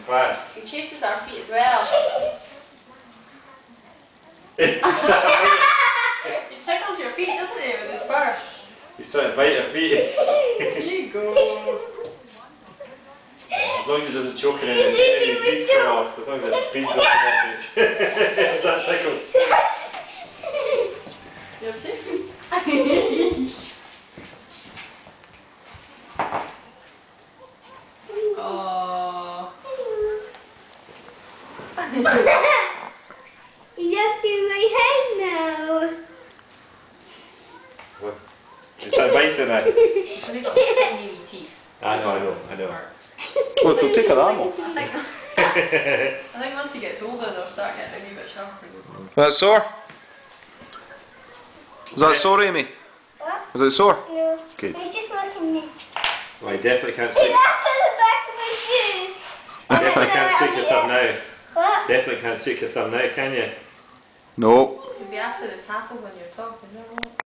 fast. He chases our feet as well. He tickles your feet, doesn't he, with his fur? He's trying to bite your feet. Here you go. As long as he doesn't choke in any of his beads come off. As long as the beads don't come off. Is that tickle? You're chasing. Oh. He's after my head now. You're trying to bite it now. He's only got tiny wee teeth. I know. Well, it'll take an arm off. I think once he gets older, they'll start getting a wee bit sharper. That sore? Is that sore, Amy? What? Is it sore? No. Good. He's just looking me. Well, I definitely can't He's stick. after the back of my shoe. Definitely can't stick your thumb now. What? Definitely can't stick your thumb now, can you? No. You'll be after the tassels on your top, is that right?